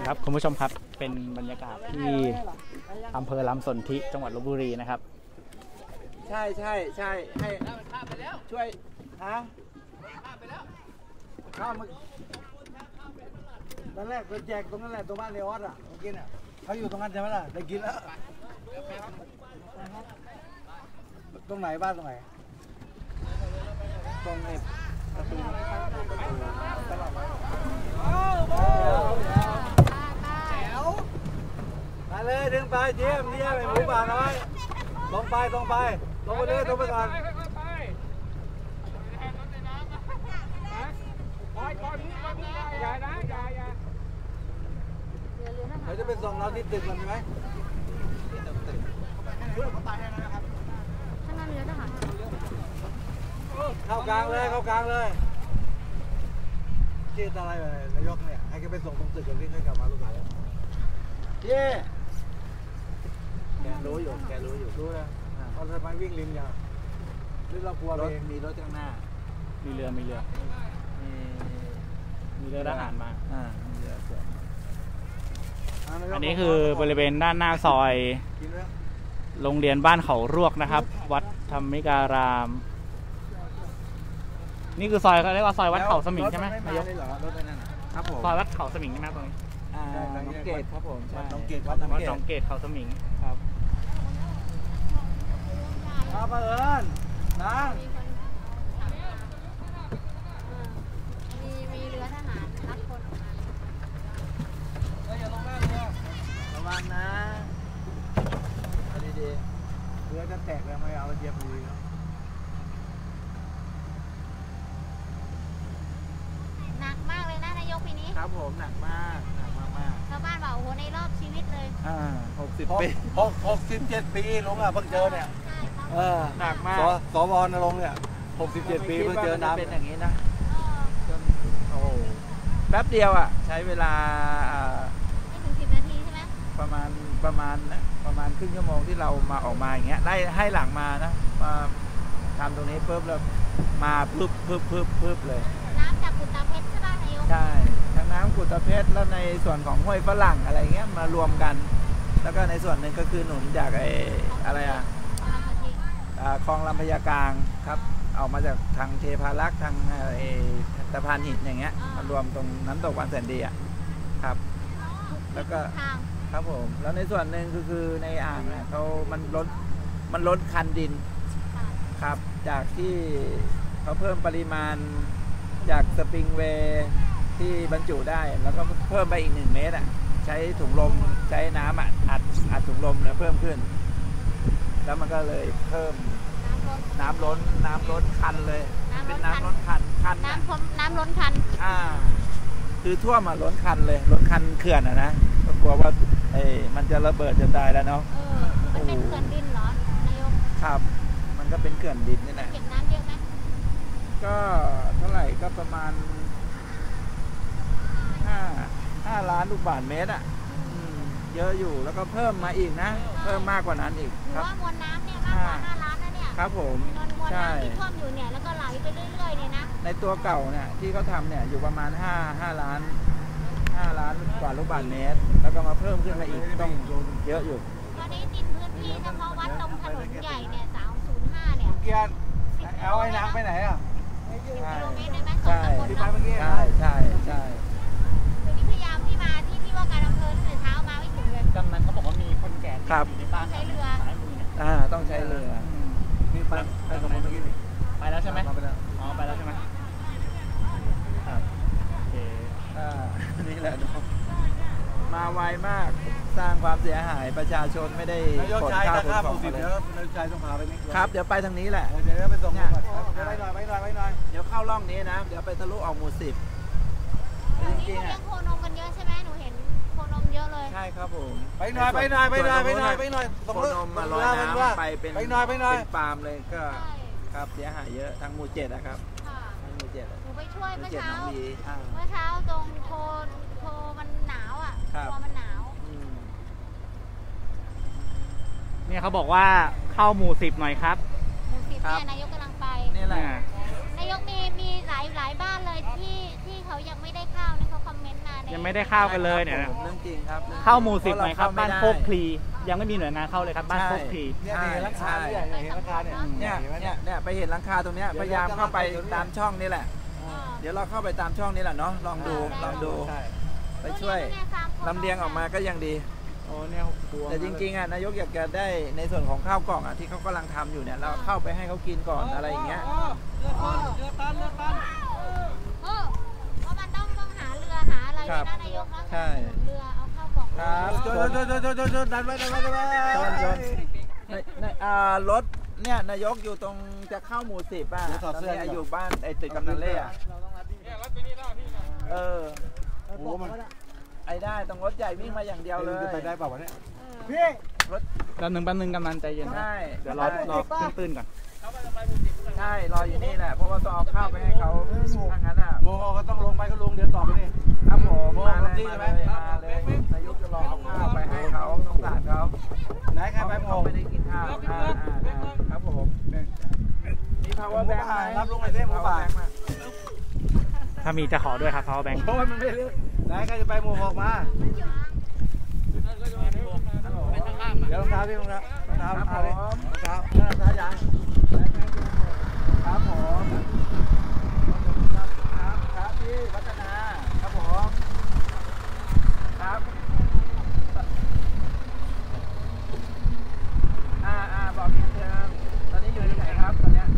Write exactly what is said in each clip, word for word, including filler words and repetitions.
ครับคุณผู้ชมครับเป็นบรรยากาศที่อำเภอลำสนธิจังหวัดลพบุรีนะครับใช่ใช่ใช่ให้ช่วยฮะข้ามตอนแรกเราแจกตรงนั้นแหละตรงบ้านเลออสอ่ะเมื่อกี้เนี่ยเขาอยู่ตรงนั้นใช่ไหมล่ะได้กินแล้วตรงไหนบ้านตรงไหนตรงไอ้ประตูมาเลยดึงไปเจี๊ยบเจี๊ยบไอ้หมูป่าน้อยลงไปลงไปลงไปเลยลงไปก่อนเขาจะไปส่งเราที่ตึกมันใช่ไหมเข้ากลางเลยเข้ากลางเลยชื่ออะไรนายกเนี่ยให้แกไปส่งตรงตึกกันที่ให้กลับมาลูกหลานเย่แกรู้อยู่แกรู้อยู่รู้นะเขาทำไมวิ่งริมยาวหรือเรากลัวรถมีรถข้างหน้ามีเรือมีเรือมีเรือทหารมาอ่ามีเรืออันนี้คือบริเวณด้านหน้าซอยโรงเรียนบ้านเขารวกนะครับวัดธรรมิการามนี่คือซอยเขาเรียกว่าซอยวัดเขาสมิงใช่ไหมนายกครับผมซอยวัดเขาสมิงใช่ไหมตรงนี้อ่าน้องเกตครับผมวัดน้องเกตวัดน้องเกตเขาสมิงครับครับเอิญนะมีมีเรือทหารรับคนออกมาอย่าลงหน้าเรือระวังนะเอาดีๆเรือจะแตกแล้วไม่เอาเจี๊ยบดีหนักมากเลยนะนายกปีนี้ครับผมหนักมากหนักมากมากชาวบ้านบอกโอ้โหในรอบชีวิตเลยอ่าหกสิบปีหกหกสิบเจ็ดปีลุงอ่ะเพิ่งเจอเนี่ยเออหนักมากสวรลงเนี่ยหกสิบเจ็ดปีเพิ่งเจอน้ำเป็นอย่างนี้นะโอ้แป๊บเดียวอ่ะใช้เวลาไม่ถึงสิบนาทีใช่ไหมประมาณประมาณประมาณครึ่งชั่วโมงที่เรามาออกมาอย่างเงี้ยได้ให้หลังมานะมาทำตรงนี้ปุ๊บแล้วมาปึ๊บปึ๊บปึ๊บปึ๊บเลยน้ำจากกุตาเพชรใช่ป่ะนายกใช่ทั้งน้ำกุตาเพชรแล้วในส่วนของห้วยฝรั่งอะไรเงี้ยมารวมกันแล้วก็ในส่วนหนึ่งก็คือหนุนจากไอ้อะไรอ่ะคลองลำพญากลางครับออกมาจากทางเทพารักษ์ทางไอ้ตะพานหินอย่างเงี้ยมารวมตรงน้ำตกวังแสนดีอ่ะครับแล้วก็ครับผมแล้วในส่วนหนึ่งคือคือในอ่างเนี่ยเขามันลดมันลดคันดินครับจากที่เขาเพิ่มปริมาณจากสปริงเวย์ที่บรรจุได้แล้วก็เพิ่มไปอีกหนึ่งเมตรอ่ะใช้ถุงลมใช้น้ำอัดอัดอัดถุงลมเนี่ยเพิ่มขึ้นแล้วมันก็เลยเพิ่มน้ำล้นน้ำล้นคันเลยเป็นน้ำล้นคันคันน้ำล้นน้ำล้นคันอ่าคือท่วมมาล้นคันเลยล้นคันเขื่อนอ่ะนะก็กลัวว่าเอ้มันจะระเบิดจนตายแล้วเนาะเออมันเป็นเขื่อนดินเหรอนายกครับมันก็เป็นเขื่อนดินนี่แหละเก็บน้ำเยอะไหมก็เท่าไหร่ก็ประมาณห้าห้าล้านลูกบาศก์เมตรอ่ะเยอะอยู่แล้วก็เพิ่มมาอีกนะเพิ่มมากกว่านั้นอีกครับว่ามวลน้ำเนี่ยมากกว่าห้าล้านนะเนี่ยครับผมใช่ที่ท่วมอยู่เนี่ยแล้วก็ไหลไปเรื่อยๆเนี่ยนะในตัวเก่าเนี่ยที่เขาทำเนี่ยอยู่ประมาณห้าห้าล้านห้าล้านกว่าลูกบาศก์เมตรแล้วก็มาเพิ่มขึ้นมาอีกต้องเยอะอยู่ตอนนี้ดินพื้นที่เฉพาะวัดตรงถนนใหญ่เนี่ยสามศูนย์ห้าเนี่ยเกียร์เอาไอ้นางไปไหนอ่ะกิโลเมตรได้ไหมใช่ใช่ใช่ใช่คือที่พยายามที่มาที่ที่ว่าการอำเภอตั้งแต่เช้ามาไม่ถึงเลยดังนั้นเขาบอกว่ามีคนแก่อยู่ในบ้านใช้เรืออ่าต้องใช้เรือนี่ไปไปสมมติเมื่อกี้ไปแล้วใช่ไหมอ๋อไปแล้วใช่ไหมครับโอเคอ่านี่แหละมาไวมากสร้างความเสียหายประชาชนไม่ได้ขนข้าวขนของอะไรครับเดี๋ยวไปทางนี้แหละเดี๋ยวไปส่งไปหน่อยไปหน่อยไปหน่อยเดี๋ยวเข้าร่องนี้นะเดี๋ยวไปทะลุออกหมู่สิบจริงๆอ่ะโคนมกันเยอะใช่ไหมหนูเห็นโคนมเยอะเลยใช่ครับผมไปหน่อยไปหน่อยไปหน่อยไปหน่อยไปหน่อยโคนมมาลอยน้ำไปเป็นไปหน่อยไปหน่อยเป็นปาล์มเลยก็ครับเสียหายเยอะทั้งหมู่เจ็ดนะครับทั้งหมู่เจ็ดหนูไปช่วยเมื่อเช้าเมื่อเช้าตรงโทโทมันหนาวอ่ะตัวมันหนาวเนี่ยเขาบอกว่าเข้าหมู่สิบหน่อยครับหมู่สิบเนี่ยนายกกำลังไปนี่แหละนายกมีมีหลายหลายบ้านเลยที่ที่เขายังไม่ได้เข้าเนี่ยเขาคอมเมนต์มาในยังไม่ได้เข้ากันเลยเนี่ยเรื่องจริงครับเข้าหมู่สิบไหมครับบ้านโคกพลียังไม่มีหน่วยงานเข้าเลยครับบ้านโคกพลีเนี่ยเห็นราคาเนี่ยเห็นราคาเนี่ยเนี่ยเนี่ยเนี่ยไปเห็นราคาตรงเนี้ยพยายามเข้าไปตามช่องนี่แหละเดี๋ยวเราเข้าไปตามช่องนี้แหละเนาะลองดูลองดูไปช่วยลำเลียงออกมาก็ยังดีแต่จริงๆอ่ะนายกอยากจะได้ในส่วนของข้าวกล่องอ่ะที่เขากำลังทำอยู่เนี่ยเราเข้าไปให้เขากินก่อนอะไรอย่างเงี้ยเออเพราะมันต้องต้องหาเรือหาอะไรเลยนะนายกนะใช่เรือเอาเข้ากล่องครับชนชนชนชนชนชนดันไว้ดันไว้ดันไว้ชนชนในในอ่ารถเนี่ยนายกอยู่ตรงจะเข้าหมู่สิบอ่ะตอนนี้อยู่บ้านไอ้ตึกกำนันเล่อะเออโอ้มันไอ้ได้ตรงรถใหญ่วิ่งมาอย่างเดียวเลยไปได้เปล่าวะเนี่ยพี่รถแป๊บนึงแป๊บนึงกำนันใจเย็นนะใช่เดี๋ยวรอรอตื้นๆก่อนใช่รออยู่นี่แหละเพราะว่าต้องเอาข้าวไปให้เขาทางนั้นอ่ะโมก็ต้องลงไปก็ลงเดี๋ยวต่อไปนี่ครับผมมาเลยที่มาใช่ไหเลมยมาเลยนายกจะรอเอาข้าวไปให้เขาสงสารเขาไหนใครไปโมเขาไม่ได้กินข้าวอ่าอ่าครับผมมี power bank ไหมรับลงไปเส้นหมูป่าถ้ามีจะขอด้วยครับ power bank เพราะว่ามันไม่เลือกไหนใครจะไปโมออกมาเดี๋ยวรองเท้าพี่รองเท้ารองเท้ารองเท้าเลยรองเท้ารองเท้ายางครับผมครับครับพี่วัฒนาครับผมครับอ่าอ่าบอกพี่เชิญตอนนี้อยู่ที่ไหนครับตอนเนี้ย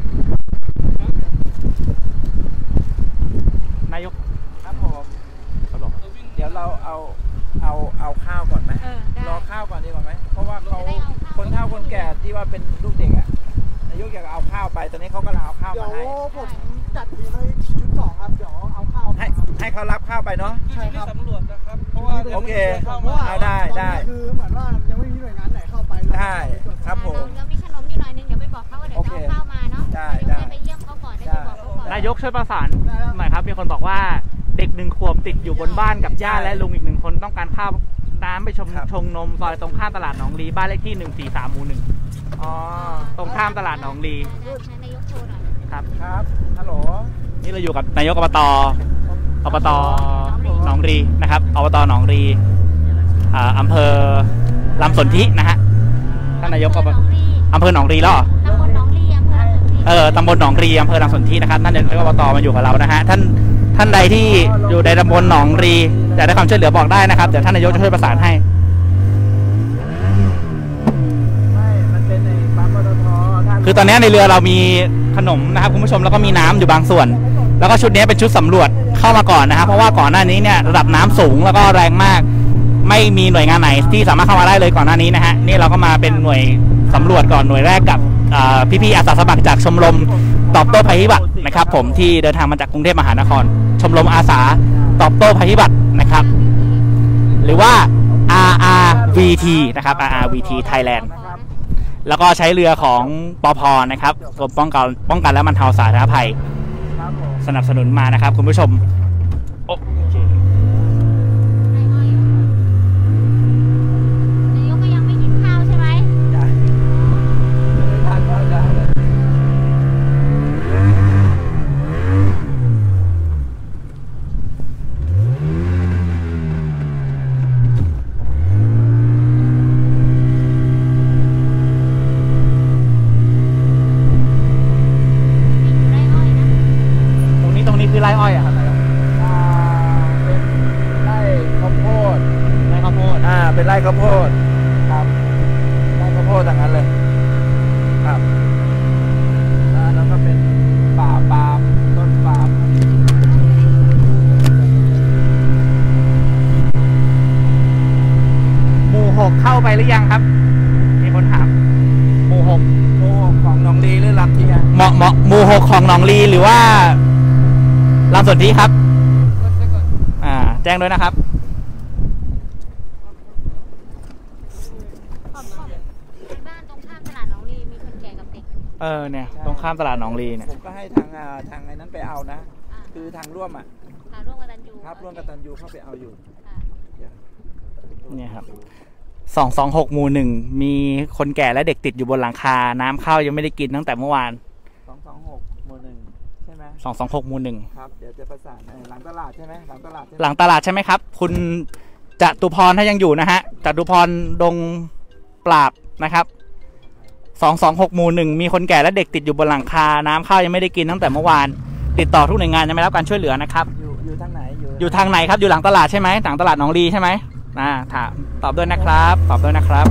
นายกครับผมเดี๋ยวเราเอาเอาเอาข้าวก่อนไหมเออได้รอข้าวก่อนดีกว่าไหมเพราะว่าเขาคนเฒ่าคนแก่ที่ว่าเป็นลูกเด็กอ่ะนายกอยากเอาข้าวไปตอนนี้เขากำลังเอาข้าวเดี๋ยมาว ให้ผมจัดทีมให้ชุดสองครับเดี๋ยวเอาข้าวให้ให้เขารับข้าวไปเนาะใช่ครับสำรวจนะครับเพราะว่าโอเคเอาได้ได้คือเหมือนว่ายังไม่มีหน่วยงานไหนเข้าไปได้ครับผมเดี๋ยวมีขนมอยู่หน่อยนึงเดี๋ยวไปบอกเขาว่าเดี๋ยวจะเอาข้าวมาเนาะได้เดี๋ยวได้ไปเยี่ยมเขาก่อนได้ไปบอกเขาก่อนนายกช่วยประสานหน่อยครับมีคนบอกว่าเด็กหนึ่งขวบติดอยู่บนบ้านกับย่าและลุงอีกหนึ่งคนต้องการข้าวน้ำไปชมชงนมซอยตรงข้ามตลาดหนองลีบ้านเลขที่หนึ่งสี่สามหมู่หนึ่งอ๋อตรงข้ามตลาดหนองลีให้นายกโชว์หน่อยครับครับฮัลโหลนี่เราอยู่กับนายกอบตอบตหนองรีนะครับอบตหนองรีอ่าอำเภอลำสนธินะฮะท่านนายกอบตอำเภอหนองรีแล้วเหรอตำบลหนองลีอำเภอเออตำบลหนองรีอำเภอลำสนธินะครับท่านนายกอบตมาอยู่กับเรานะฮะท่านท่านใดที่อยู่ในตำบลหนองรีอยากได้ความช่วยเหลือบอกได้นะครับเดี๋ยวท่านนายกจะช่วยประสานให้ไม่มันเป็นในปั๊มปตทท่านคือตอนนี้ในเรือเรามีขนมนะครับคุณผู้ชมแล้วก็มีน้ำอยู่บางส่วน แล้วก็ชุดนี้เป็นชุดสำรวจเข้ามาก่อนนะครับเพราะว่าก่อนหน้านี้เนี่ยระดับน้ำสูงแล้วก็แรงมากไม่มีหน่วยงานไหนที่สามารถเข้ามาได้เลยก่อนหน้านี้นะฮะนี่เราก็มาเป็นหน่วยสำรวจก่อนหน่วยแรกกับพี่ๆอาสาสมัครจากชมรมตอบโต้ภัยพิบัตินะครับผมที่เดินทางมาจากกรุงเทพมหานครชมรมอาสาตอบโต้ภัยพิบัตินะครับหรือว่า อาร์ อาร์ วี ที นะครับ อาร์ อาร์ วี ที Thailand แล้วก็ใช้เรือของปภนะครับกรมป้องกันป้องกันและบรรเทาสาธารณภัยครับผมสนับสนุนมานะครับคุณผู้ชมโอเคนายกก็ยังไม่กินข้าวใช่ไหมได้ทานข้าวได้เลยไร่อ้อยนะตรงนี้ตรงนี้คือไร่อ้อยอะครับอ่าเป็นไร่ข้าวโพดไร่ข้าวโพดอ่าเป็นไร่ข้าวโพดครับไร่ข้าวโพดอย่างนั้นเลยครับอ่าแล้วก็เป็นป่าปาล์มต้นปาล์มหมู่หกเข้าไปหรือยังครับ มีคนถามหมู่หกโมของหนองลีหรือลำเทียนเหมาะเหมาะหมู่หกของหนองลีหรือว่าลำสนธิครับอ่าแจ้งด้วยนะครับขอบคุณบ้านตรงข้ามตลาดหนองลีมีคนแก่กับเด็กเออเนี่ยตรงข้ามตลาดหนองลีเนี่ยผมก็ให้ทางอ่าทางไอ้นั้นไปเอานะอ่าคือทางร่วมอ่ะค่ะร่วมกตัญญูครับร่วมกตัญญูเข้าไปเอาอยู่ค่ะเนี่ยครับสองสองหกหมู่หนึ่งมีคนแก่และเด็กติดอยู่บนหลังคาน้ำเข้ายังไม่ได้กินตั้งแต่เมื่อวานสองสองหกหมู่หนึ่งใช่ไหมสองสองหกหมู่หนึ่งครับเดี๋ยวจะประสานหลังตลาดใช่ไหมหลังตลาดใช่ไหมหลังตลาดใช่ไหมครับคุณจตุพรถ้ายังอยู่นะฮะจตุพรดงปราบนะครับสองสองหกหมู่หนึ่งมีคนแก่และเด็กติดอยู่บนหลังคาน้ำข้าวยังไม่ได้กินตั้งแต่เมื่อวานติดต่อทุกหน่วยงานยังไม่รับการช่วยเหลือนะครับอยู่อยู่ทางไหนอยู่อยู่ทางไหนครับอยู่หลังตลาดใช่ไหมหลังตลาดหนองลีใช่ไหมอ่าถามตอบด้วยนะครับตอบด้วยนะครับ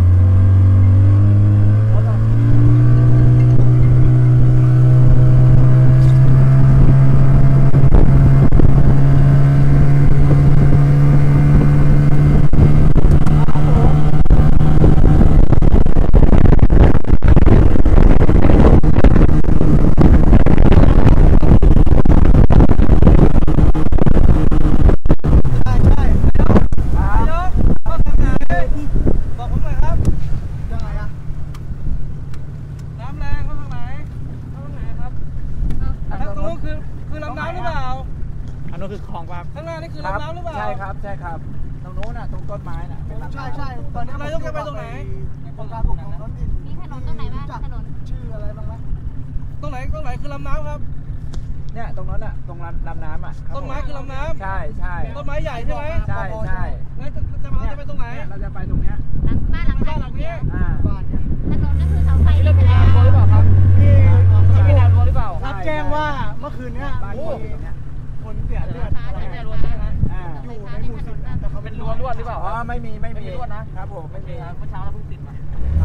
ใช่ครับใช่ครับตรงโน้นน่ะตรงต้นไม้น่ะเป็นลำใช่ใช่ตอนนี้นายกจะไปตรงไหนองค์การปกครองท้องถิ่นมีถนนตรงไหนบ้างถนนชื่ออะไรบ้างไหมตรงไหนตรงไหนคือลำน้ำครับเนี่ยตรงนั้นอ่ะตรงลำลำน้ำอ่ะต้นไม้คือลำน้ำใช่ใช่ต้นไม้ใหญ่ใช่ไหมใช่ใช่แล้วจะจะมาจะไปตรงไหนเราจะไปตรงเนี้ยหลังบ้านหลังบ้านหลังนี้อ่าบ้านเนี้ยถนนนั่นคือเสาไฟที่เป็นหรือเปล่าครับที่ที่นายหรือเปล่ารัรับแจ้งว่าเมื่อคืนเนี้ยโอ้คนเสียเลือดอยู่ในหมู่สิบแต่เขาเป็นล้วนล้วนหรือเปล่าอ๋อไม่มีไม่มีล้วนนะครับผมไม่มีเมื่อเช้าเราเพิ่งติดมาครับ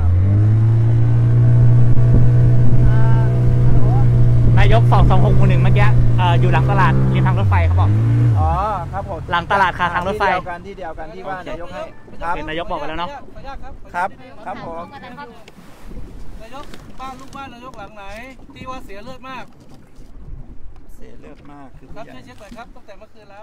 นายกสองสองหกหมู่หนึ่งเมื่อกี้อยู่หลังตลาดริมทางรถไฟเขาบอกอ๋อครับผมหลังตลาดคาทางรถไฟที่เดียวกันที่เดียวกันที่ว่านายกให้ครับนายกบอกไปแล้วเนาะครับครับผมนายกบ้านลูกบ้านนายกหลังไหนที่ว่าเสียเลือดมากเสียเลือดมากคือครับช่วยเช็คหน่อยครับตั้งแต่เมื่อคืนแล้ว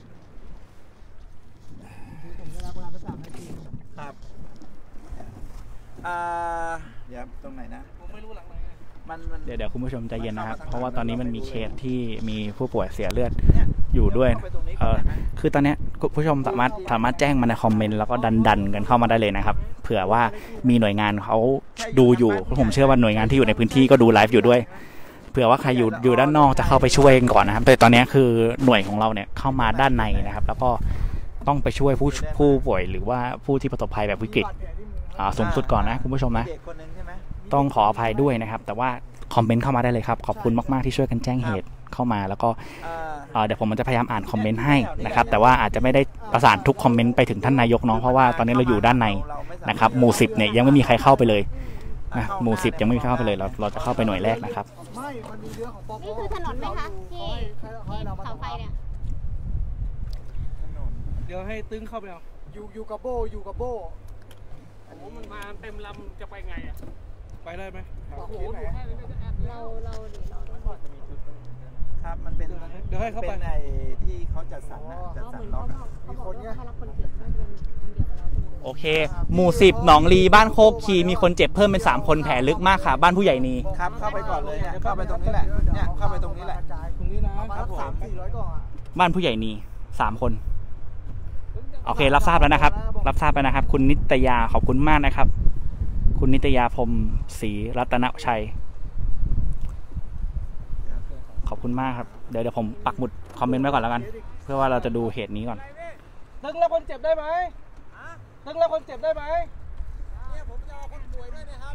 ผมได้รับเวลาประสานให้ทีครับอ่าเดี๋ยวตรงไหนนะผมไม่รู้หลังไหนเดี๋ยวเดี๋ยวคุณผู้ชมใจเย็นนะครับเพราะว่าตอนนี้มันมีเคสที่มีผู้ป่วยเสียเลือดอยู่ด้วยเออคือตอนนี้คุณผู้ชมสามารถสามารถแจ้งมาในคอมเมนต์แล้วก็ดันดันกันเข้ามาได้เลยนะครับเผื่อว่ามีหน่วยงานเขาดูอยู่ผมเชื่อว่าหน่วยงานที่อยู่ในพื้นที่ก็ดูไลฟ์อยู่ด้วยเผื่อว่าใครอยู่อยู่ด้านนอกจะเข้าไปช่วยกันก่อนนะครับแต่ตอนนี้คือหน่วยของเราเนี่ยเข้ามาด้านในนะครับแล้วก็ต้องไปช่วยผู้ผู้ป่วยหรือว่าผู้ที่ประสบภัยแบบวิกฤตสูงสุดก่อนนะคุณผู้ชมนะต้องขออภัยด้วยนะครับแต่ว่าคอมเมนต์เข้ามาได้เลยครับขอบคุณมากๆที่ช่วยกันแจ้งเหตุเข้ามาแล้วก็เดี๋ยวผมมันจะพยายามอ่านคอมเมนต์ให้นะครับแต่ว่าอาจจะไม่ได้ประสานทุกคอมเมนต์ไปถึงท่านนายกเนาะเพราะว่าตอนนี้เราอยู่ด้านในนะครับหมู่สิบเนี่ยยังไม่มีใครเข้าไปเลยนะหมู่สิบยังไม่มีเข้าไปเลยเราเราจะเข้าไปหน่วยแรกนะครับนี่คือถนนไหมคะที่ที่เสาไฟเนี่ยเดี๋ยวให้ตึ้งเข้าไปเอาอยู่อยู่กับโบอยู่กับโบโอ้โหมันมาเต็มลำจะไปไงอ่ะไปได้ไหมโอ้โหเราเราเดี๋ยวเราต้องครับมันเป็นเดี๋ยวให้เขาไปในที่เขาจัดสรรจัดสรรล็อกมีคนเนี่ยคนเจ็บน่าจะเป็นคนเดียวกับเราโอเคหมู่สิบหนองลีบ้านโคกคีมีคนเจ็บเพิ่มเป็นสามคนแผลลึกมากค่ะบ้านผู้ใหญ่นีครับเข้าไปก่อนเลยเนี่ยเข้าไปตรงนี้แหละเนี่ยเข้าไปตรงนี้แหละตรงนี้นะครับสามสี่ร้อยกล่องอ่ะบ้านผู้ใหญ่นีสามคนโอเครับทราบแล้วนะครับรับทราบไปนะครับคุณนิตยาขอบคุณมากนะครับคุณนิตยาพรมศรีรัตนชัยขอบคุณมากครับเดี๋ยวเดี๋ยวผมปักหมุดคอมเมนต์ไว้ก่อนแล้วกันเพื่อว่าเราจะดูเหตุนี้ก่อนตึงแล้วคนเจ็บได้ไหมตึงแล้วคนเจ็บได้ไหมเนี่ยผมจะเอาคนป่วยด้วยนะครับ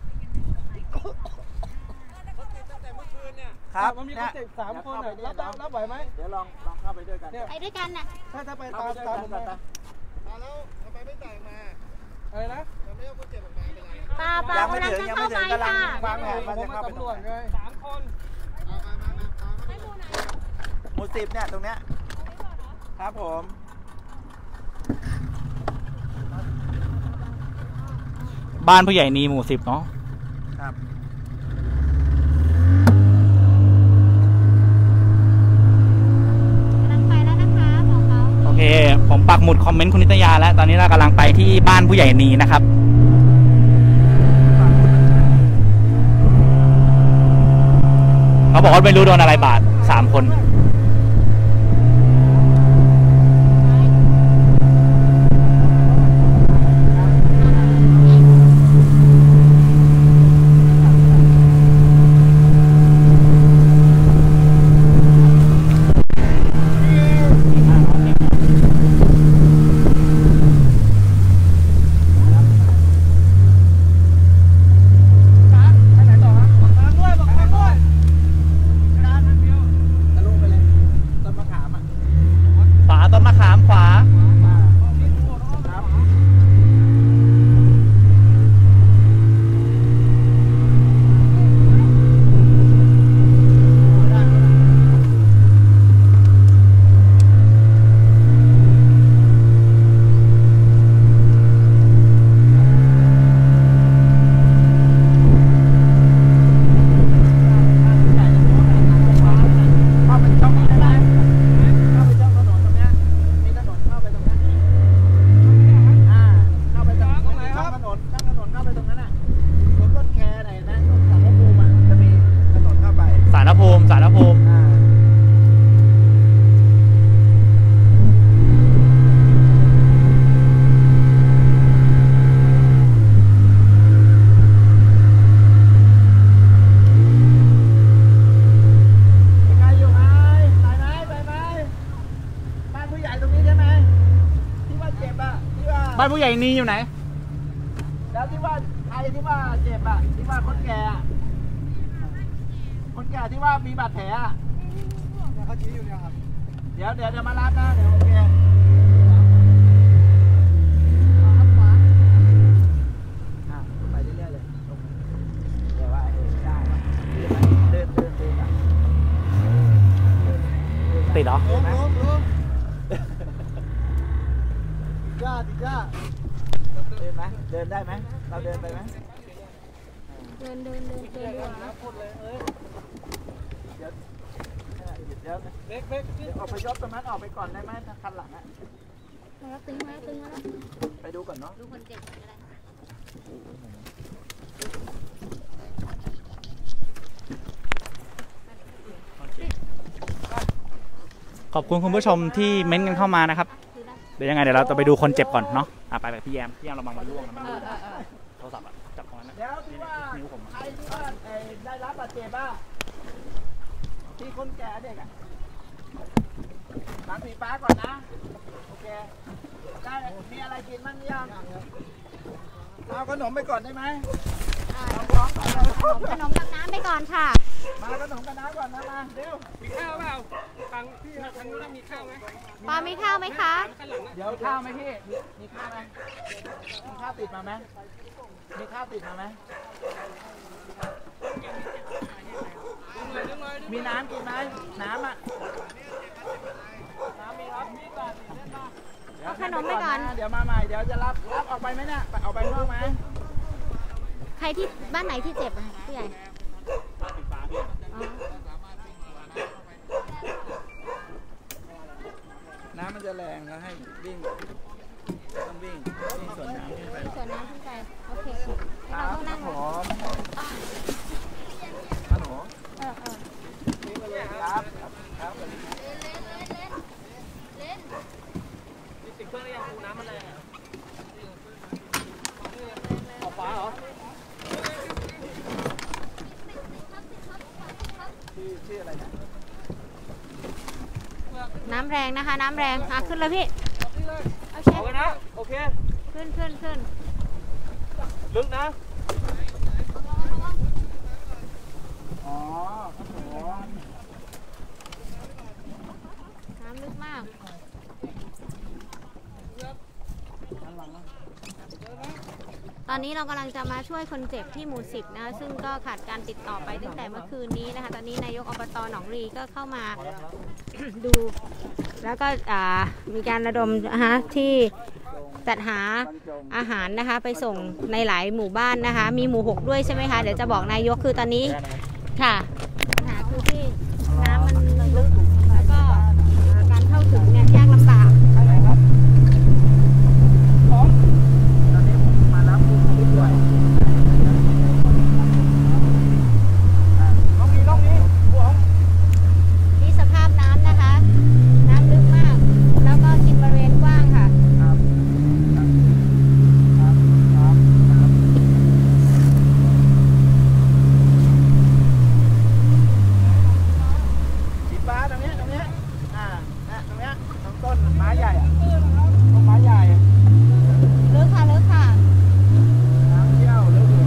คนเจ็บตั้งแต่เมื่อคืนเนี่ยครับมันมีคนเจ็บสามคนรับรับไหวไหมเดี๋ยวลองลองเข้าไปด้วยกันไปด้วยกันน่ะถ้าถ้าไปตามตามมาแล้วทำไมไม่จ่ายมาอะไรนะไม่เอาคนเจ็บออกมาเป็นไรป้าป้ากำลังจะเข้าไปค่ะวางแผนมาจะเข้าไปตรวจเลยสามคนหมู่สิบเนี่ยตรงเนี้ยครับผมบ้านผู้ใหญ่นีหมู่สิบเนาะครับกำลังไปแล้วนะคะบอกเขาโอเคผมปักหมุดคอมเมนต์คุณนิตยาแล้วตอนนี้เรากำลังไปที่บ้านผู้ใหญ่นีนะครับเขาบอกว่าไม่รู้โดนอะไรบาดสามคนอยผู้ใหญ่นีอยู่ไหนแล้วที่ว่าใครที่ว่าเจ็บอ่ะที่ว่าคนแก่อะคนแก่ที่ว่ามีบาดแผลอ่ะเขาชี้อยู่เนี่ยครับเดี๋ยวเดี๋ยวเดี๋ยวมารับนะเดี๋ยวโอเคไปเรื่อยๆเลยเดี๋ยวว่าเออได้เดินเดินเดินอ่ะติดเหรอเดินไหมจ้าติจ้าเดินไหมเดินได้ไหมเราเดินไปไหมเดินเดินเดินเดินดีกว่านะเดี๋ยวเดี๋ยวเล็กเล็กเดี๋ยวออกไปยกตรงนั้นออกไปก่อนได้ไหมคันหลังอ่ะมาแล้วตึงมาแล้วตึงมาแล้วไปดูก่อนเนาะดูคนเจ็บก่อนก็ได้ขอบคุณคุณผู้ชมที่เม้นต์กันเข้ามานะครับคือได้เดี๋ยวยังไงเดี๋ยวเราจะไปดูคนเจ็บก่อนเนาะอ่ะไปไปพี่แยมพี่แยมเราบังมาล่วงนะมันลื่นโทรศัพท์อะจับตรงนั้นนะเดี๋ยวที่ว่านิ้วผมใครที่ว่าเอ่อได้รับบาดเจ็บบ้างที่คนแก่เด็กอ่ะหลังสีฟ้าก่อนนะโอเคได้มีอะไรกินบ้างหรือยังเอาขนมไปก่อนได้ไหมอ่าเอาพร้อมก่อนเลยขนมขนมกับน้ำไปก่อนค่ะมาขนมกับน้ำก่อนนะมาเร็วมีข้าวเปล่าทางที่ทางนู้นมีข้าวไหมปามีข้าวไหมคะข้างหลังนะเดี๋ยวข้าวไหมพี่มีมีข้าวไหมมีข้าวติดมาไหมมีข้าวติดมาไหมดึงเลยดึงเลยมีน้ำกินไหมน้ำอ่ะน้ำมีครับมีก่อนเอาขนมไปก่อนเดี๋ยวมาใหม่เดี๋ยวจะรับรับออกไปไหมเนี่ยไปออกไปข้างนอกไหมใครที่บ้านไหนที่เจ็บอะผู้ใหญ่อ๋อน้ำมันจะแรงแล้วให้วิ่งต้องวิ่งวิ่งสวนน้ำขึ้นไปส่วนน้ำขึ้นไปโอเคคเรารับต้องนั่งผก่อนมฮัลโหลเออเออครับครับติดเครื่องได้ยังคูน้ำมันแรงออกฟ้าเหรอชื่อชื่ออะไรนะน้ำแรงนะคะ น้ำแรงอ่ะขึ้นเลยพี่เอาเช็เอาคเลยนะ โอเคขึ้นขึ้นขึ้นลึกนะอ๋อครับผมน้ำลึกมากด้านหลังนะตอนนี้เรากำลังจะมาช่วยคนเจ็บที่หมู่สิบนะคะซึ่งก็ขาดการติดต่อไปตั้งแต่เมื่อคืนนี้นะคะ ตอนนี้นายกอบตหนองรีก็เข้ามา ดู แล้วก็อ่ามีการระดมนะคะที่จัดหาอาหารนะคะ ไปส่งในหลายหมู่บ้านนะคะ มีหมู่หกด้วยใช่ไหมคะ เดี๋ยวจะบอกนายกคือตอนนี้ค่ะปัญหาคือที่น้ำมันลึกแล้วก็การเข้าถึงเนี่ยยากลำบากตอนนี้ผมมารับผู้ป่วยต้องมีต้องมีผู้ของนี่สภาพน้ำนะคะ น้ำลึกมาก แล้วก็กินบริเวณกว้างค่ะครับครับครับครับสีฟ้าตรงเนี้ยตรงเนี้ยอ่าเนี่ยตรงเนี้ยตรงต้นไม้ใหญ่อะต้นไม้ใหญ่อะลึกค่ะลึกค่ะน้ำเชี่ยวลึกอยู่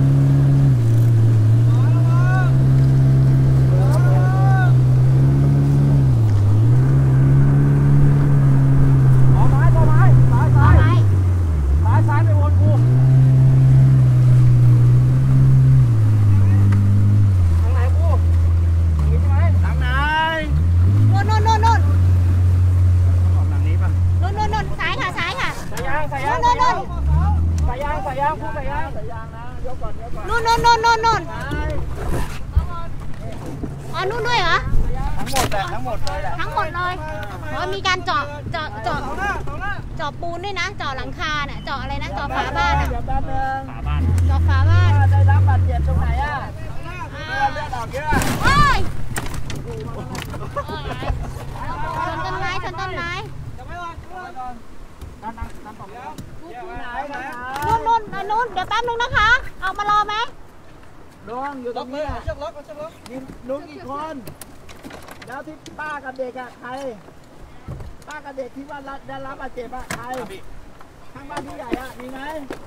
ขอไม้ขอไม้ซ้ายซ้ายไม้ซ้ายซ้ายไปวนกูทางไหนกูทางนี้ใช่ไหมทางไหนนู่นนู่นนู่นนู่นออกทางนี้ป่ะนู่นนู่นนู่นซ้ายค่ะซ้ายค่ะใส่ยางใส่ยางนู่นนู่นใส่ยางใส่ยางกูใส่ยางใส่ยางนะยกก่อนยกก่อนนู่นนู่นนู่นนู่นนู่นซ้ายอ๋อนู่นด้วยเหรอทั้งหมดแหละทั้งหมดเลยแหละทั้งหมดเลยเพราะมีการเจาะเจาะเจาะเจาะปูนด้วยนะ เจาะหลังคาเนี่ยเจาะอะไรนะเจาะฝาบ้านอ่ะเดี๋ยวแป๊บนึงฝาบ้านเจาะฝาบ้านว่าได้รับบาดเจ็บตรงไหนอ่ะอ่าเลือดออกเยอะโอ้ยโอ้ยชนต้นไม้ชนต้นไม้นั่นนั่นนั่นผมแล้วไหนไหนนู่นนู่นอ่ะนู่นเดี๋ยวแป๊บนึงนะคะ เอามารอไหมลงอยู่ตรงนี้เชือกล็อกเชือกล็อกยิงลุงกี่คน แล้วที่ป้ากับเด็กอะใคร ป้ากับเด็กที่ว่าได้รับบาดเจ็บอะใคร ใครข้างบ้านผู้ใหญ่อะมีไหม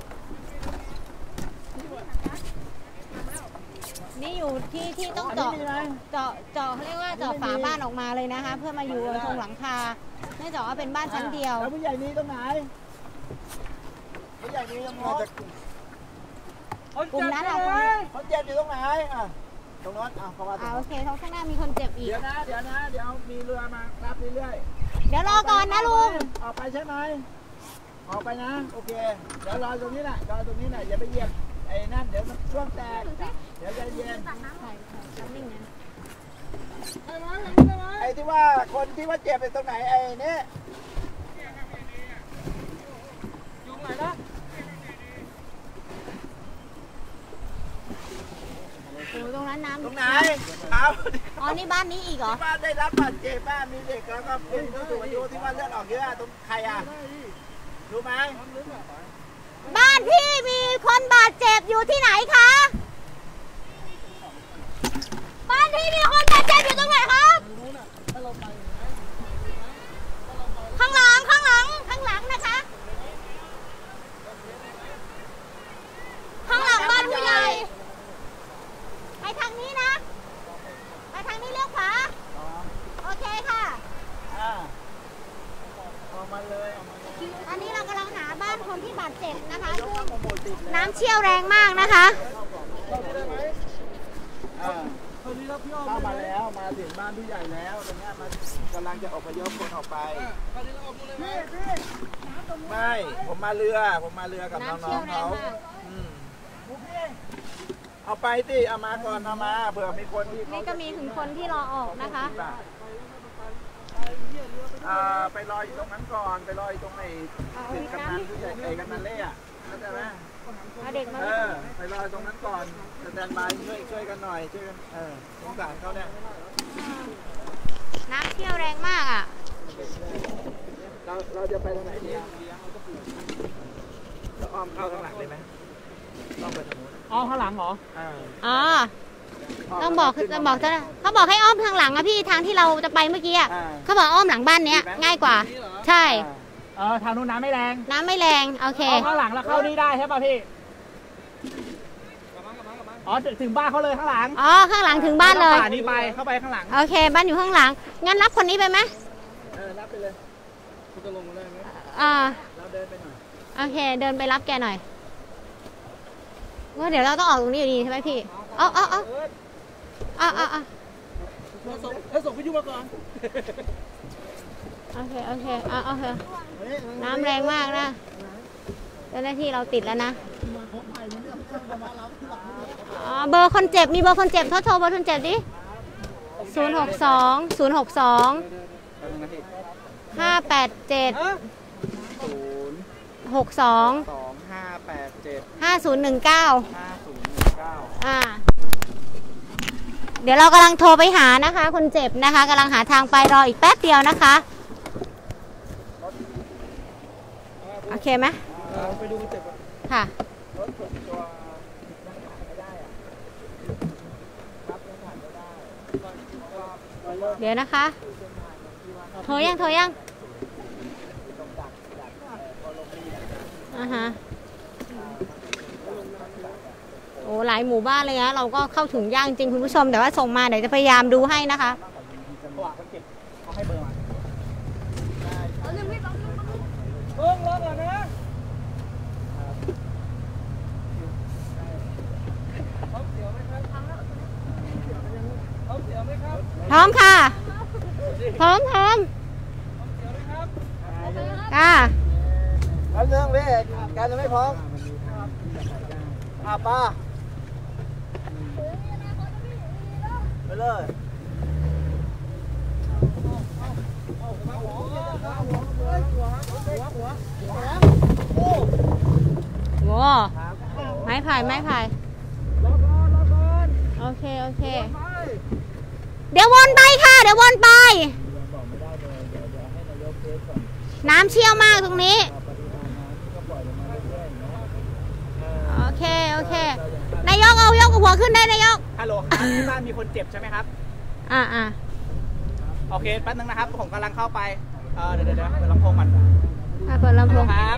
นี่อยู่ที่ที่ต้องเจาะเจาะเจาะเขาเรียกว่าเจาะฝาบ้านออกมาเลยนะคะ เพื่อมาอยู่ตรงหลังคาเนื่องจากว่าเป็นบ้านชั้นเดียวแล้วผู้ใหญ่มีตรงไหนผู้ใหญ่มีตรงโน้นกลุ่มนั้นอะเขาเจ็บอยู่ตรงไหนอ่ะตรงโน้นอ่ะเขาว่าตรอ่าง โอโน้นเคท้องข้างหน้ามีคนเจ็บอีกเดี๋ยวนะเดี๋ยวนะเดี๋ยวมีเรือมารับเรื่อยเดี๋ยวรอก่อนนะลุงออกไปใช่ไหมออกไปนะโอเคเดี๋ยวรอตรงนี้แหละรอตรงนี้แหละอย่าไปเหยียบไอ้นั่นเดี๋ยวมันช่วงแตกเดี๋ยวใจเย็น ไอ้ที่ว่าคนที่ว่าเจ็บเป็นตรงไหนไอ้นี่อยู่ไหนนะโอ้ตรงนั้นน้ำตรงไหนเอาอ๋อนี่บ้านนี้อีกเหรอที่บ้านได้รับบาดเจ็บบ้านมีเด็กแล้วก็เป็นผู้สูงอายุที่ว่าเลือดออกเยอะตรงใครอ่ะรู้ไหมบ้านพี่มีคนบาดเจ็บอยู่ที่ไหนคะ บ้านพี่มีคนบาดเจ็บอยู่ตรงไหนครับ ข้างหลังข้างหลังข้างหลังนะคะ ข้างหลังบ้านผู้ใหญ่ไปทางนี้นะไปทางนี้เลี้ยวขวาโอเคค่ะอ่าออกมาเลยออกมาเลยอันนี้เรากำลังหาบ้านคนที่บาดเจ็บนะคะซึ่งน้ำเชี่ยวแรงมากนะคะอ่าเข้ามาแล้วมาถึงบ้านผู้ใหญ่แล้วตรงนี้มันกำลังจะอพยพคนออกไปไม่ผมมาเรือผมมาเรือกับน้น้ำเชี่อยวงๆแรเขางมากอืมเอาไปสิเอามาก่อนเอามาเผื่อมีคนที่เขานี่ก็มีถึงคนที่รอออกนะคะอ่าไปรออยู่ตรงนั้นก่อนไปรออยู่ตรงไอ้ตึกกำนันผู้ใหญ่ไอ้กำนันเล่อะเข้าใจไหมเอาเด็กมาเออไปรอตรงนั้นก่อนสแตนบายช่วยช่วยกันหน่อยช่วยกันเออสงสารเขาเนี่ยน้ำเชี่ยวแรงมากอ่ะเราเราจะไปทางไหนดีเราอ้อมเข้าทางหลังเลยไหมอ้อมไปทางนู้นอ๋อข้างหลังเหรออ่าอ๋อ ต้องบอกต้องบอกจะเขาบอกให้อ้อมทางหลังอะพี่ทางที่เราจะไปเมื่อกี้อะอ่าเขาบอกอ้อมหลังบ้านเนี้ยง่ายกว่า ใช่เออทางนู้นน้ำไม่แรงน้ำไม่แรงโอเคเอาข้างหลังแล้วเข้านี่ได้ใช่ป่ะพี่อ๋อถึงบ้านเขาเลยข้างหลังอ๋อข้างหลังถึงบ้านเลยผ่านนี้ไปเข้าไปข้างหลังโอเค บ้านอยู่ข้างหลังงั้นรับคนนี้ไปไหมเออรับไปเลยคุณจะลงมาได้ไหมอ่าเราเดินไปหน่อยโอเค เดินไปรับแกหน่อยว่าเดี๋ยวเราต้องออกตรงนี้อยู่ดีใช่ไหมพี่เอาเอาเอาเอาเอาเอาให้ส่งพี่ยุ่มาก่อนโอเคโอเคเอาโอเคน้ำแรงมากนะเจ้าหน้าที่เราติดแล้วนะอ๋อเบอร์คนเจ็บมีเบอร์คนเจ็บโทรโทรเบอร์คนเจ็บดิศูนย์หกสองศูนย์หกสองห้าแปดเจ็ดศูนย์หกสองสองห้าแปดเจ็ดห้าศูนย์หนึ่งเก้าห้าศูนย์หนึ่งเก้าอ่าเดี๋ยวเรากำลังโทรไปหานะคะคนเจ็บนะคะกำลังหาทางไปรออีกแป๊บเดียวนะคะโอเคไหมไปดูเจ็บก่อนค่ะรถส่วนตัวยังผ่านไม่ได้อะครับยังผ่านไม่ได้เดี๋ยวนะคะโทรยังโทรยังอ่าฮะโอ้หลายหมู่บ้านเลยนะเราก็เข้าถึงยากจริงคุณผู้ชมแต่ว่าส่งมาเดี๋ยวจะพยายามดูให้นะคะเขาให้เบอร์มาเพิ่งรอก่อนนะพร้อมเสียวไหมครับพร้อมเสียวไหมครับพร้อมค่ะ พร้อมพร้อมเสียวไหมครับค่ะแล้วเรื่องเว้ยการจะไม่พร้อมอ่ะป้าไปเลยโว้ไม้ไผ่ไม้ไผ่โอเคโอเคเดี๋ยววนไปค่ะเดี๋ยววนไปน้ำเชี่ยวมากตรงนี้โอเคโอเคนายกเอายกหัวขึ้นได้นายกฮัลโหลครับที่บ้านมีคนเจ็บใช่ไหมครับอ่าอ่าโอเคแป๊บนึงนะครับผมกำลังเข้าไปเออเดี๋ยวเดี๋ยวเดี๋ยวเปิดลำโพงก่อนอ่ะเปิดลำโพงครับ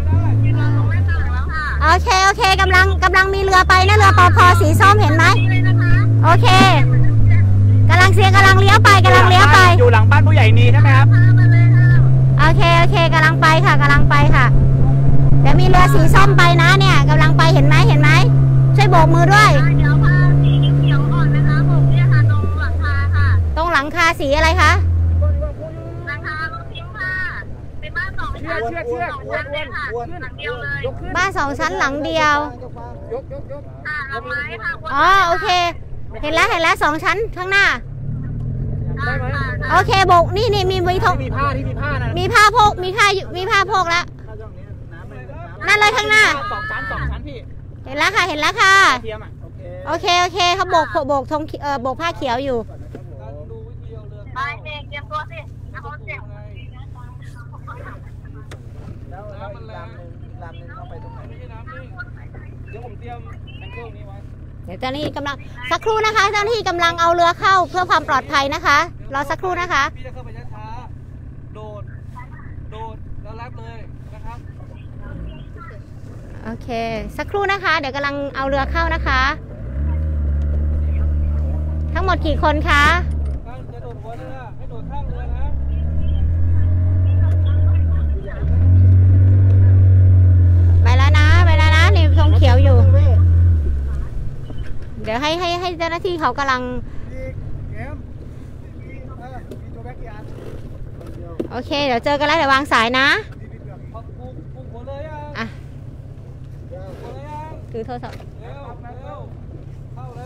โอเคโอเคกำลังกำลังมีเรือไปนะเรือปอพสีส้มเห็นไหมโอเคกำลังเสียกำลังเลี้ยวไปกำลังเลี้ยวไปอยู่หลังบ้านผู้ใหญ่นีใช่ไหมครับโอเคโอเคกำลังไปค่ะกำลังไปค่ะเดี๋ยวมีเรือสีส้มไปนะเนี่ยกำลังไปเห็นไหมเห็นไหมช่วยโบกมือด้วยเดี๋ยวพาสีเขียวอ่อนนะคะโบกเนี่ยค่ะตรงหลังคาค่ะตรงหลังคาสีอะไรคะหลังคาลูกชิ้นค่ะเป็นบ้านสองชั้นสองชั้นเลยค่ะหลังเดียวเลยบ้านสองชั้นหลังเดียวอ่าหลังไม้ค่ะอ๋อโอเคเห็นแล้วเห็นแล้วสองชั้นข้างหน้าโอเคโบกนี่นี่มีมีทงมีผ้าที่มีผ้านะมีผ้าโพกมีผ้ามีผ้าโพกแล้วนั่นเลยข้างหน้าสองชั้นสองชั้นพี่เห็นแล้วค่ะเห็นแล้วค่ะเทียมอ่ะโอเคโอเคเขาโบกโบกธงเอ่อโบกผ้าเขียวอยู่ไปเด็กเตรียมตัวสินะเขาเจ็บแล้วแล้วอีกลำหนึ่งอีกลำหนึ่งเข้าไปตรงไหนไม่ใช่น้ำนิ่งเดี๋ยวผมเตรียมแองเกิลนี้ไว้เดี๋ยวเจ้าหน้าที่กำลังสักครู่นะคะเจ้าหน้าที่กำลังเอาเรือเข้าเพื่อความปลอดภัยนะคะรอสักครู่นะคะพี่จะเข้าไปช้าๆโดดโดดแล้วรับเลยนะครับโอเคสักครู่นะคะ เดี๋ยวกำลังเอาเรือเข้านะคะ ทั้งหมดกี่คนคะการจะโดดหัวเรือให้โดดข้างเรือนะไปแล้วนะไปแล้วนะนี่ธงเขียวอยู่ เดี๋ยวให้ให้ให้เจ้าหน้าที่เขากำลังโอเคเดี๋ยวเจอกันแล้วเดี๋ยววางสายนะพอปูปูหัวเลยยังอ่ะหัวเลยยังถือโทรศัพท์เร็วเร็วเข้าแล้ว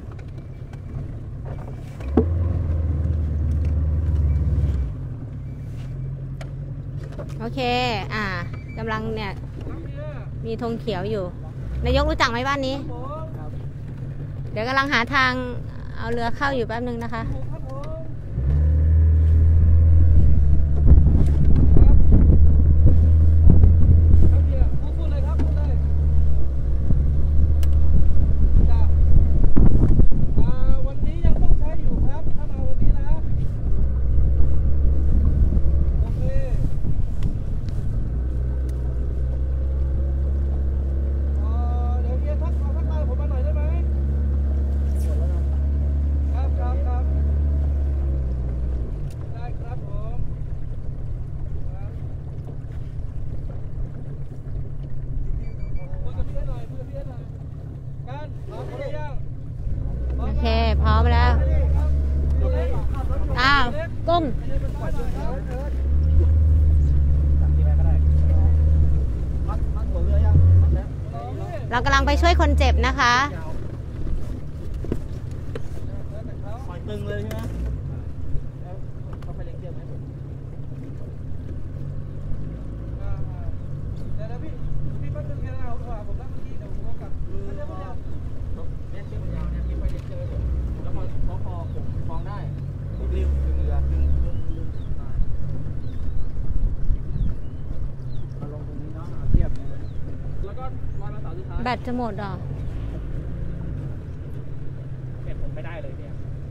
โอเคอ่ากำลังเนี่ยน้ำเรือมีธงเขียวอยู่นายกรู้จักไหมบ้านนี้ผมเดี๋ยวกำลังหาทางเอาเรือเข้าอยู่แป๊บนึงนะคะถูกครับผมครับเรือพูดพูดเลยครับพูดเลยจ้ะอ่าวันนี้ยังต้องใช้อยู่ครับถ้ามาวันนี้นะโอเคอ่าเดี๋ยวเฮียทักมาทักไลน์ผมมาหน่อยได้ไหมครับครับครับได้ครับผมครับคุยกับพี่เอหน่อยคุยกับพี่เอหน่อยกันพร้อมหรือยังโอเค พร้อมแล้ว อ้าว กุ้ง เรากำลังไปช่วยคนเจ็บนะคะปล่อยตึงเลยใช่ไหมแล้วเขาไปเลี้ยงเชือกไหมผมอ่าเดี๋ยวนะพี่พี่แป๊บนึงนะเอาโทรหาผมนะเมื่อกี้เดี๋ยวผมเอากลับคือเดี๋ยวพเดี๋ยวอเดี๋ยวเลี้ยงเชือกยาวเนี่ยที่ไปเลี้ยงเชือกผมแล้วพอพอพอผมคล้องได้รีบดึงเรือดึงดึงดึงมาลงตรงนี้เนาะเอาเทียบเลยแล้วก็วันมาเสาร์สุดท้ายแบตจะหมดเหรอเก็บผมไม่ได้เลยเนี่ย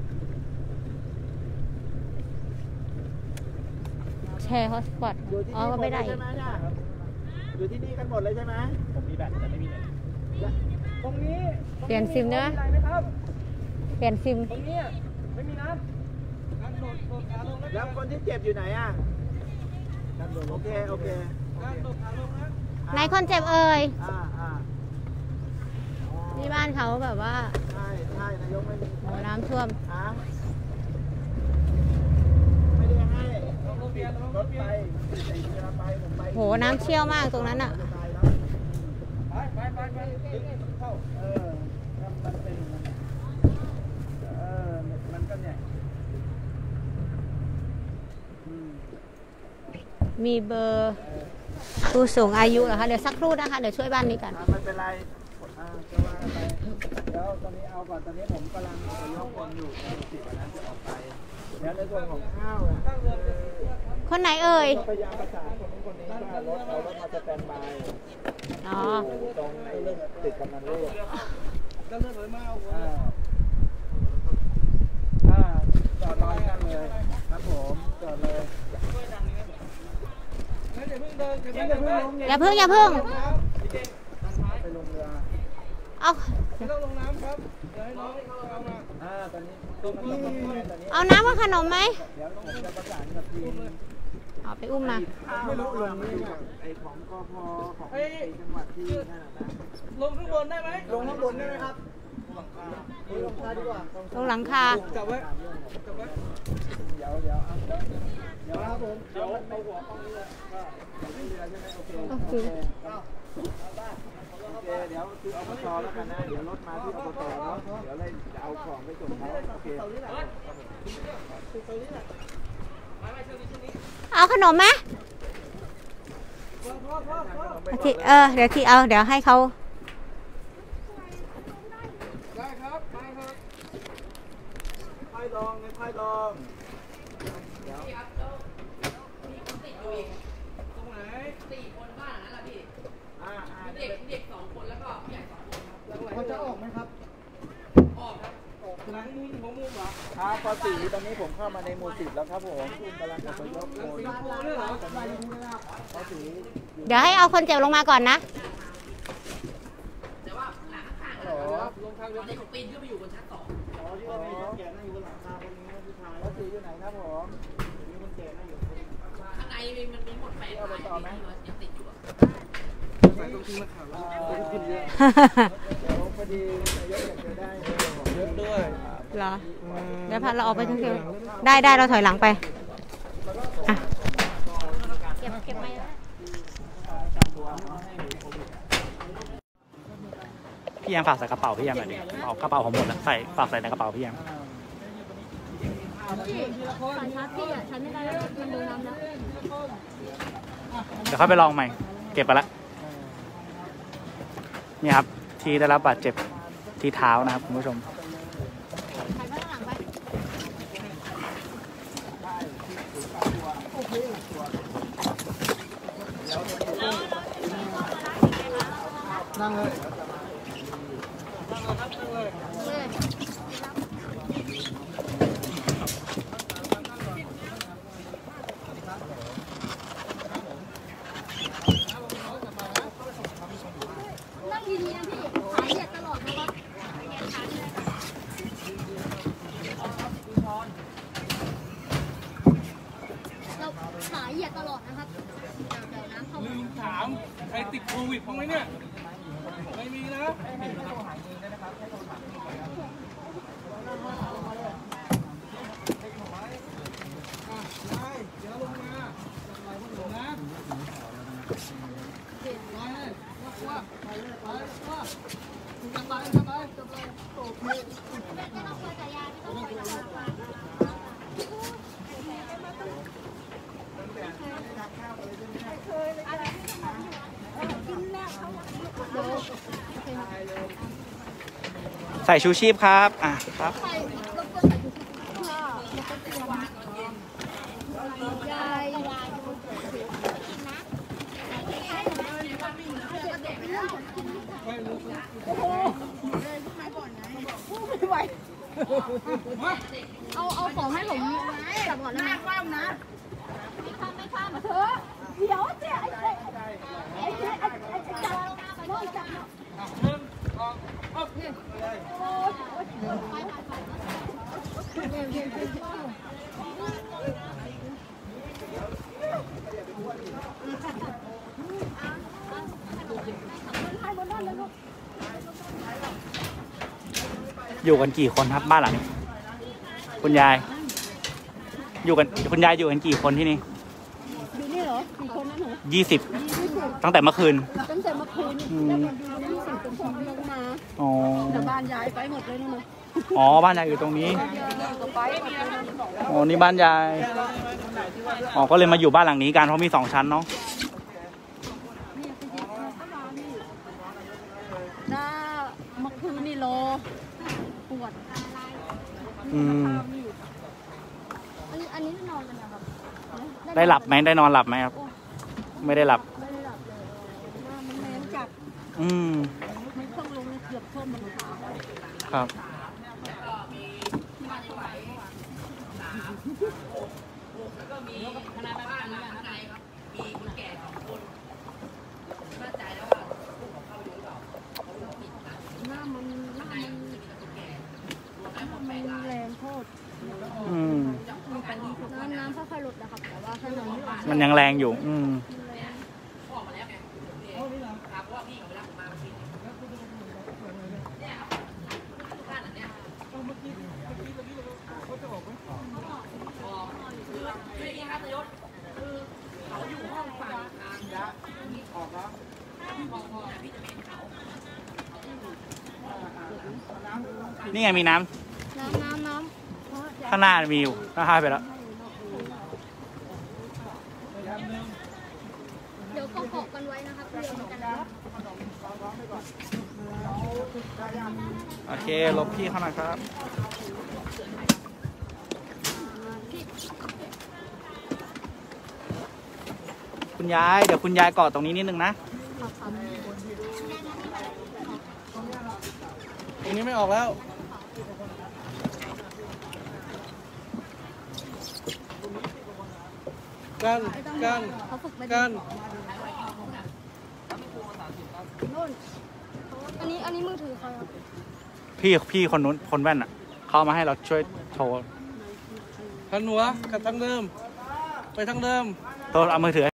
แชร์ฮอตสปอตอยู่ที่อ๋อนี่ก็ไม่ได้ใช่ไหมเนี่ยอยู่ที่นี่กันหมดเลยใช่ไหมผมมีแบตแต่ไม่มีเน็ตตรงนี้เปลี่ยนซิมได้ไหมมีอะไรไหมครับเปลี่ยนซิมตรงนี้ไม่มีน้ำการโดดโดดขาลงนะแล้วคนที่เจ็บอยู่ไหนอ่ะโอเคโอเคการโดดขาลงนะไหนคนเจ็บเอ่ยอ่าอ่าอ๋อที่บ้านเขาแบบว่าใช่ใช่นายกไม่มีโอ้น้ำท่วมฮะไม่ได้ให้ลงโรงเรียนลงรโรถงเรีไปยนไอ้เรือไปผมไปโหน้ำเชี่ยวมากตรงนั้นอ่ะจะตายแล้วไปไปไปไปดึงเข้าเออถ้ามันเป็นอย่างนั้นน่ะเออมันก็เนี่ยอืมมีเบอร์ผู้สูงอายุเหรอคะ เดี๋ยวสักครู่นะคะ เดี๋ยวช่วยบ้านนี้กันอ่ะไม่เป็นไรอ่าจะว่ากันไปแล้วตอนนี้เอาก่อนตอนนี้ผมกำลังอพยพคนอยู่สิบวันนั้นจะออกไปแล้วในส่วนของข้าวอ่ะคนไหนเอ่ยพยายามประสานคนนู้นคนนี้ว่ารถเอารถมาสแตนบายอ๋ออยู่ตรงไอ้เรื่องติดกำนันโลกก็เลื่อนเลยมาเอาหัวอ่าอ่าจอดรอกันเลยครับผมจอดเลยช่วยดังนี้นะงั้นเดี๋ยวเพิ่งอย่าพึ่งอย่าพึ่งไปลงเรือเอาไม่ต้องลงน้ำครับเดี๋ยวให้น้องเอามาอ่าตอนนี้ต้องมาตอนนี้เอาน้ำกับขนมไหมเดี๋ยวผมจะประสานกับทีมเอาไปอุ้มนะไม่รู้ลงนี่ไอของกพของจังหวัดที่นั่นนะลงข้างบนได้ไหมลงข้างบนได้ไหมครับลงคาดีกว่าตรงหลังคาจับไว้จับไว้เดี๋ยวเดี๋ยวเดี๋ยวครับผมเดี๋ยวเอาหัวกล้องนี้เลยก็ไม่เรือใช่ไหมโอเคโอเคโอเคเดี๋ยวคืออบตแล้วกันนะเดี๋ยวรถมาที่อบตเนาะเดี๋ยวเลยจะเอาของไปส่งเขาโอเคเอาขนมไหมทีเออเดี๋ยวทีเอาเดี๋ยวให้เขาได้ครับได้ครับค่อยลองค่อยลองเดี๋ยวตรงไหนอ่าเด็กเด็กสองคนแล้วก็ผู้ใหญ่สองคนครับเขาจะออกไหมครับออกครับหลังมุมหัวมุมเหรอครับปสี่ตอนนี้ผมเข้ามาในหมู่สิบแล้วครับผมคุณกำลังอพยพคนสิงคโปร์ด้วยเหรอปสี่เดี๋ยวให้เอาคนเจ็บลงมาก่อนนะแต่ว่าหลังข้างฮัลโหลลงทางตเรืออนนี้ผมปีนขึ้นไปอยู่บนชั้นสองอ๋อที่ว่ามีคนแก่นั่งอยู่บนหลังคาคนนี้ผู้ชายปสี่อยู่ไหนครับผมมีคนแก่นั่งอยู่ข้างในมันมีหมดแปดไม้ยังติดอยู่อะใส่ตรงที่นักข่าวแล้วขึ้นเยอะเดี๋ยวพอดีนายกอยากจะได้เยอะด้วยเหรอ เดี๋ยวพัดเราออกไปทั้งทีได้ได้เราถอยหลังไปอ่ะเก็บเก็บไม้แล้วพี่แยมฝากใส่กระเป๋าพี่แยมหน่อยดิเอากระเป๋าผมหมดแล้วใส่ฝากใส่ในกระเป๋าพี่แยมพี่อ่ะฉันไม่ได้แล้วมันดูน้ำแล้วเดี๋ยวค่อยไปลองใหม่เก็บไปละนี่ครับที่ได้รับบาดเจ็บที่เท้านะครับคุณผู้ชมถ่ายข้างหลังไปนั่งเลยนั่งดีๆนะพี่ขาเหยียดตลอดนะครับเราขาเหยียดตลอดนะครับเดี๋ยวน้ำเข้าลืมถามใครติดโควิดบ้างไหมเนี่ยไม่มีนะเดี๋ยวลงมาลงนะไปว่าไปไปว่าคุณจะไปจะไปจะไปโอเคไม่ต้องกลัวจ่ายยาไม่ต้องกลัวจ่ายยาใส่ชูชีพครับอ่ะครับยาย เอาเอาของให้ผมจับก่อนนะคว่ำนะไม่คว่ำไม่คว่ำเถอะเดี๋ยวเจ๊ไอ้เจ๊ไอ้เจ๊ไอ้ไอ้จับน้องจับหนึ่งสองอ๊อบเนี่ยอยู่กันกี่คนครับบ้านหลังนี้คุณยาย อยู่กันคุณยายอยู่กันกี่คนที่นี่อยู่นี่เหรอกี่คนนะหนูยี่สิบตั้งแต่เมื่อคืนตั้งแต่เมื่อคืนอืมยี่สิบเป็นคนลงมาอ๋อแต่บ้านย้ายไปหมดเลยนู่นนะอ๋อบ้านยายอยู่ตรงนี้ก็ไปหมดเลยอ๋อนี่บ้านยายอ๋อก็เลยมาอยู่บ้านหลังนี้กันเพราะมีสองชั้นเนาะหน้าเมื่อคืนนี่โลปวดอืมอันนี้อันนี้นอนกันนะครับได้หลับไหมได้นอนหลับไหมครับ ไม่ได้หลับไม่ได้หลับเลยหน้ามันแน่นจัดอืมมันต้องลงเกือบท่วมมันขาครับแล้วก็มีคณะบ้านมาข้างในครับมีคนแก่สองคนน้ำมันน้ำมันมันแรงโคตรอืมน้ำน้ำค่อยๆลดนะครับแต่ว่าถนนที่มันยังแรงอยู่ อืมนี่ไงมีน้น้ำน้ำน้ำข้างหน้ามีอยู่น่าหายไปแล้วำเดี๋ยวก็เกาะกันไว้นะครับเรือเหมือนกันครับโอเคลบพี่เข้าหน่อยครับ คุณยายเดี๋ยวคุณยายเกาะตรงนี้นิดนึงนะตรงนี้ไม่ออกแล้วกันกันเขาฝึกไปกันนู่นอันนี้อันนี้มือถือใครครับพี่พี่คนนู้นคนแว่นอ่ะ เข้ามาให้เราช่วยโทรทันหัวกับทางเดิม ไปทางเดิมโทรเอามือถือ